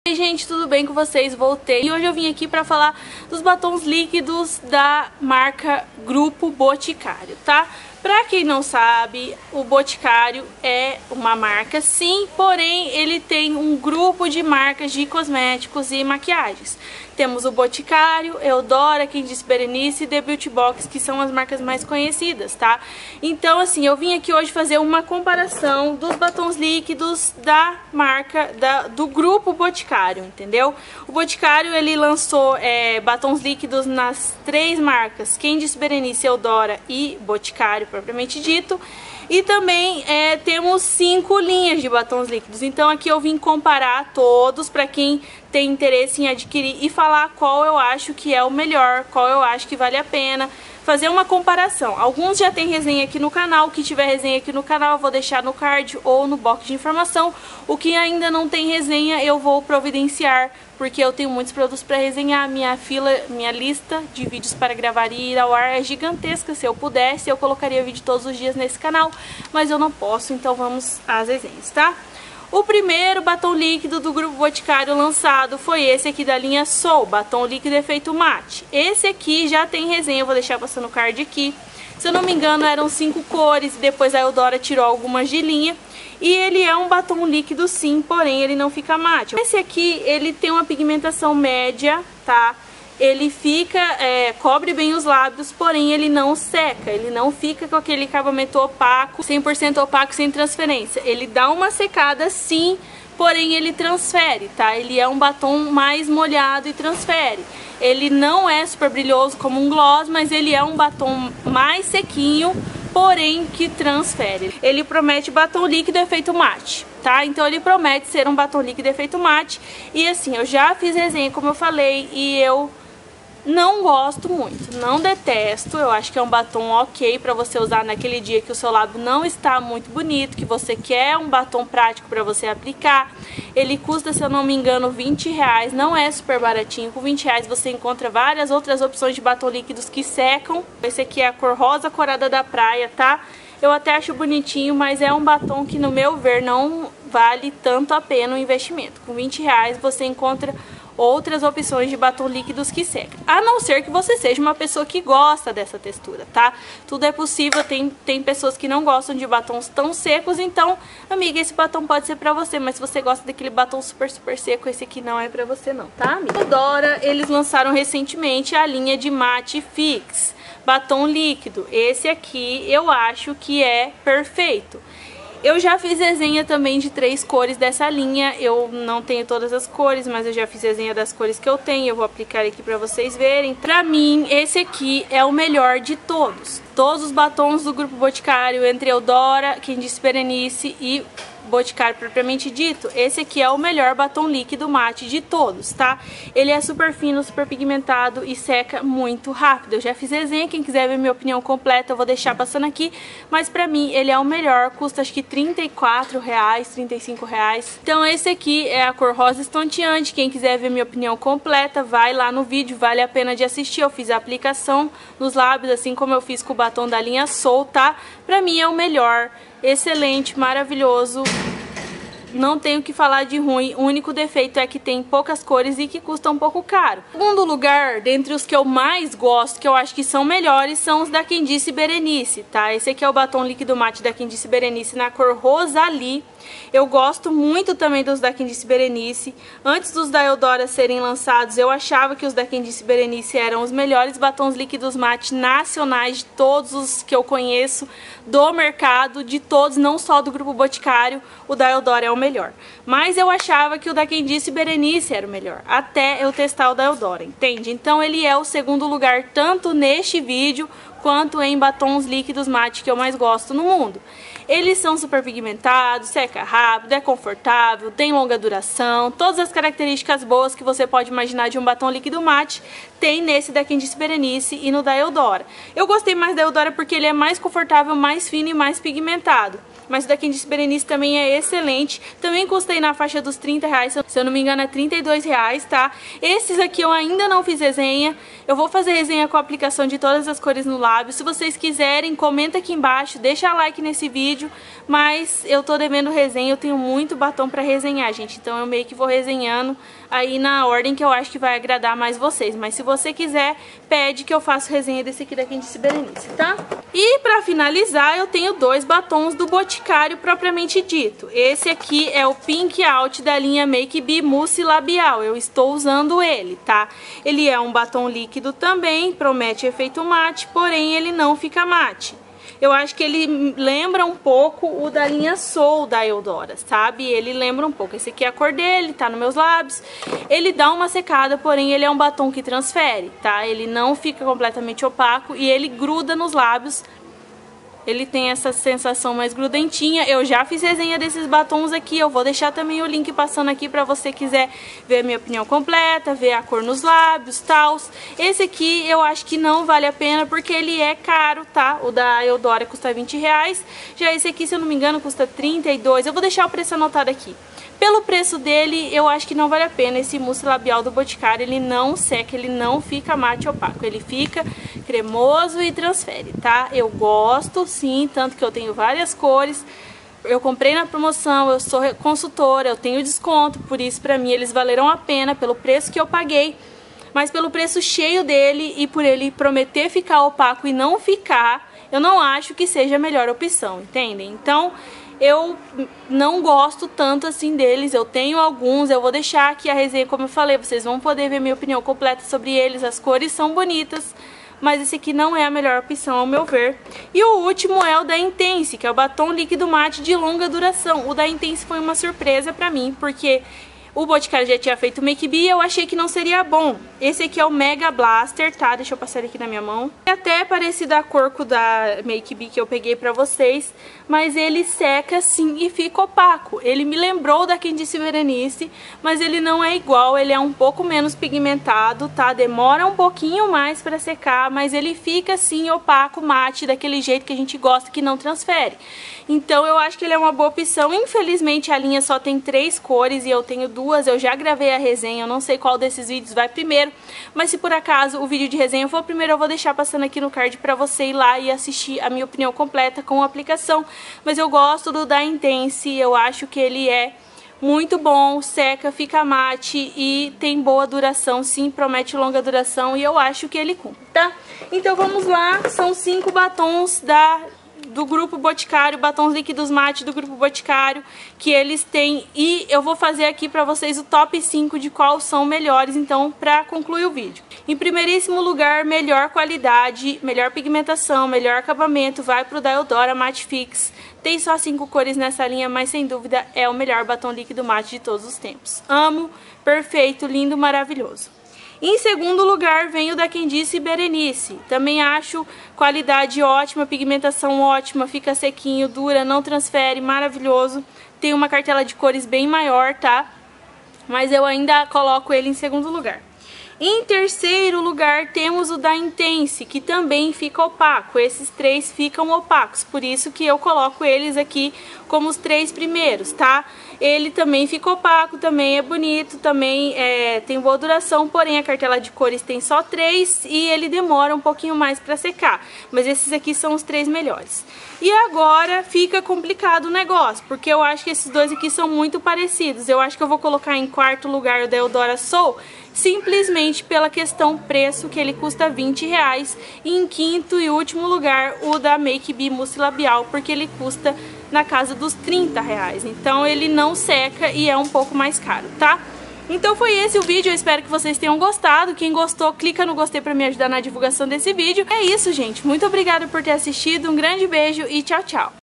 Oi gente, tudo bem com vocês? Voltei e hoje eu vim aqui pra falar dos batons líquidos da marca Grupo Boticário, tá? Pra quem não sabe, o Boticário é uma marca sim, porém ele tem um grupo de marcas de cosméticos e maquiagens. Temos o Boticário, Eudora, Quem Disse Berenice e The Beauty Box, que são as marcas mais conhecidas, tá? Então assim, eu vim aqui hoje fazer uma comparação dos batons líquidos da marca, do Grupo Boticário, entendeu? O Boticário, ele lançou batons líquidos nas três marcas, Quem Disse Berenice, Eudora e Boticário, propriamente dito. E também temos 5 linhas de batons líquidos. Então aqui eu vim comparar todos para quem tem interesse em adquirir e falar qual eu acho que é o melhor, qual eu acho que vale a pena. Fazer uma comparação. Alguns já tem resenha aqui no canal, o que tiver resenha aqui no canal eu vou deixar no card ou no box de informação. O que ainda não tem resenha eu vou providenciar, porque eu tenho muitos produtos para resenhar. Minha lista de vídeos para gravar e ir ao ar é gigantesca. Se eu pudesse eu colocaria vídeo todos os dias nesse canal, mas eu não posso, então vamos às resenhas, tá? O primeiro batom líquido do Grupo Boticário lançado foi esse aqui da linha Soul, batom líquido efeito mate. Esse aqui já tem resenha, eu vou deixar passando o card aqui. Se eu não me engano eram 5 cores e depois a Eudora tirou algumas de linha. E ele é um batom líquido sim, porém ele não fica mate. Esse aqui, ele tem uma pigmentação média, tá? Ele fica, cobre bem os lábios, porém ele não seca, ele não fica com aquele acabamento opaco, 100% opaco, sem transferência. Ele dá uma secada sim, porém ele transfere, tá? Ele é um batom mais molhado e transfere. Ele não é super brilhoso como um gloss, mas ele é um batom mais sequinho, porém que transfere. Ele promete batom líquido efeito mate, tá? Então ele promete ser um batom líquido efeito mate. E assim, eu já fiz resenha, como eu falei, e eu não gosto muito, não detesto. Eu acho que é um batom ok pra você usar naquele dia que o seu lábio não está muito bonito, que você quer um batom prático pra você aplicar. Ele custa, se eu não me engano, R$20, não é super baratinho. Com R$20 você encontra várias outras opções de batom líquidos que secam. Esse aqui é a cor rosa corada da praia, tá? Eu até acho bonitinho, mas é um batom que, no meu ver, não vale tanto a pena o investimento. Com R$20 você encontra outras opções de batom líquidos que secam. A não ser que você seja uma pessoa que gosta dessa textura, tá? Tudo é possível, tem pessoas que não gostam de batons tão secos, então, amiga, esse batom pode ser pra você, mas se você gosta daquele batom super seco, esse aqui não é pra você não, tá, amiga? Eudora, eles lançaram recentemente a linha de Matte Fix, batom líquido. Esse aqui eu acho que é perfeito. Eu já fiz resenha também de 3 cores dessa linha. Eu não tenho todas as cores, mas eu já fiz resenha das cores que eu tenho. Eu vou aplicar aqui pra vocês verem. Pra mim, esse aqui é o melhor de todos. Todos os batons do Grupo Boticário, entre Eudora, Quem Disse Berenice e Boticário propriamente dito, esse aqui é o melhor batom líquido mate de todos, tá? Ele é super fino, super pigmentado e seca muito rápido. Eu já fiz resenha, quem quiser ver minha opinião completa eu vou deixar passando aqui, mas pra mim ele é o melhor, custa acho que R$34, R$35. Então esse aqui é a cor rosa estonteante. Quem quiser ver minha opinião completa, vai lá no vídeo, vale a pena de assistir. Eu fiz a aplicação nos lábios, assim como eu fiz com o batom da linha Soul, tá? Pra mim é o melhor. Excelente, maravilhoso, não tenho o que falar de ruim. O único defeito é que tem poucas cores e que custa um pouco caro. Em segundo lugar, dentre os que eu mais gosto, que eu acho que são melhores, são os da Quem Disse Berenice, tá? Esse aqui é o batom líquido mate da Quem Disse Berenice na cor Rosalie. Eu gosto muito também dos da Quem Disse Berenice. Antes dos da Eudora serem lançados, eu achava que os da Quem Disse Berenice eram os melhores batons líquidos mate nacionais de todos os que eu conheço do mercado, de todos, não só do Grupo Boticário. O da Eudora é o melhor. Mas eu achava que o da Quem Disse Berenice era o melhor, até eu testar o da Eudora, entende? Então ele é o segundo lugar tanto neste vídeo quanto em batons líquidos mate que eu mais gosto no mundo. Eles são super pigmentados, seca rápido, é confortável, tem longa duração, todas as características boas que você pode imaginar de um batom líquido mate tem nesse da Quem Disse Berenice e no da Eudora. Eu gostei mais da Eudora porque ele é mais confortável, mais fino e mais pigmentado. mas o da Quem Disse Berenice também é excelente. Também custei na faixa dos R$30, se eu não me engano é R$32, tá? Esses aqui eu ainda não fiz resenha. Eu vou fazer resenha com a aplicação de todas as cores no lábio. Se vocês quiserem, comenta aqui embaixo, deixa like nesse vídeo. Mas eu tô devendo resenha, eu tenho muito batom pra resenhar, gente. Então eu meio que vou resenhando aí na ordem que eu acho que vai agradar mais vocês. Mas se você quiser, pede que eu faça resenha desse aqui da Quem Disse Berenice, tá? E pra finalizar, eu tenho dois batons do Boticário propriamente dito. Esse aqui é o Pink Out da linha Make Be Mousse Labial. Eu estou usando ele, tá? Ele é um batom líquido também, promete efeito mate, porém ele não fica mate. Eu acho que ele lembra um pouco o da linha Soul da Eudora, sabe? Ele lembra um pouco. Esse aqui é a cor dele, tá nos meus lábios. Ele dá uma secada, porém ele é um batom que transfere, tá? Ele não fica completamente opaco e ele gruda nos lábios. Ele tem essa sensação mais grudentinha. Eu já fiz resenha desses batons aqui. Eu vou deixar também o link passando aqui pra você quiser ver a minha opinião completa, ver a cor nos lábios, tal. Esse aqui eu acho que não vale a pena porque ele é caro, tá? O da Eudora custa R$20. Já esse aqui, se eu não me engano, custa R$32. Eu vou deixar o preço anotado aqui. Pelo preço dele, eu acho que não vale a pena. Esse mousse labial do Boticário, ele não seca, ele não fica mate opaco. Ele fica cremoso e transfere, tá? Eu gosto, sim, tanto que eu tenho várias cores. Eu comprei na promoção, eu sou consultora, eu tenho desconto. Por isso, pra mim, eles valeram a pena pelo preço que eu paguei. Mas pelo preço cheio dele e por ele prometer ficar opaco e não ficar, eu não acho que seja a melhor opção, entendem? Então, eu não gosto tanto assim deles, eu tenho alguns, eu vou deixar aqui a resenha, como eu falei, vocês vão poder ver minha opinião completa sobre eles, as cores são bonitas, mas esse aqui não é a melhor opção ao meu ver. E o último é o da Intense, que é o batom líquido mate de longa duração. O da Intense foi uma surpresa pra mim, porque o Boticário já tinha feito Make Be e eu achei que não seria bom. Esse aqui é o Mega Blaster, tá? Deixa eu passar ele aqui na minha mão. É até parecido a cor com o da Make Be que eu peguei pra vocês, mas ele seca sim e fica opaco. Ele me lembrou da Quem Disse Berenice, mas ele não é igual, ele é um pouco menos pigmentado, tá? Demora um pouquinho mais pra secar, mas ele fica sim opaco, mate, daquele jeito que a gente gosta, que não transfere. Então eu acho que ele é uma boa opção. Infelizmente a linha só tem 3 cores e eu tenho 2, eu já gravei a resenha, eu não sei qual desses vídeos vai primeiro, mas se por acaso o vídeo de resenha for primeiro, eu vou deixar passando aqui no card pra você ir lá e assistir a minha opinião completa com a aplicação. Mas eu gosto do da Intense, eu acho que ele é muito bom, seca, fica mate e tem boa duração, sim, promete longa duração e eu acho que ele cumpre, tá? Então vamos lá, são 5 batons do Grupo Boticário, batons líquidos mate do Grupo Boticário, que eles têm, e eu vou fazer aqui pra vocês o top 5 de quais são melhores, então, pra concluir o vídeo. Em primeiríssimo lugar, melhor qualidade, melhor pigmentação, melhor acabamento, vai pro da Eudora Matte Fix. Tem só 5 cores nessa linha, mas sem dúvida é o melhor batom líquido mate de todos os tempos. Amo, perfeito, lindo, maravilhoso. Em segundo lugar vem o da Quem Disse Berenice. Também acho qualidade ótima, pigmentação ótima, fica sequinho, dura, não transfere, maravilhoso. Tem uma cartela de cores bem maior, tá? Mas eu ainda coloco ele em segundo lugar. Em terceiro lugar temos o da Intense, que também fica opaco. Esses 3 ficam opacos, por isso que eu coloco eles aqui como os 3 primeiros, tá? Ele também fica opaco, também é bonito, também tem boa duração, porém a cartela de cores tem só 3 e ele demora um pouquinho mais pra secar. Mas esses aqui são os 3 melhores. E agora fica complicado o negócio, porque eu acho que esses dois aqui são muito parecidos. Eu acho que eu vou colocar em quarto lugar o da Eudora Soul, simplesmente pela questão preço, que ele custa R$20. E em quinto e último lugar, o da Make Be Mousse Labial, porque ele custa na casa dos R$30. Então ele não seca e é um pouco mais caro, tá? Então foi esse o vídeo, eu espero que vocês tenham gostado. Quem gostou, clica no gostei pra me ajudar na divulgação desse vídeo. É isso, gente. Muito obrigada por ter assistido, um grande beijo e tchau, tchau!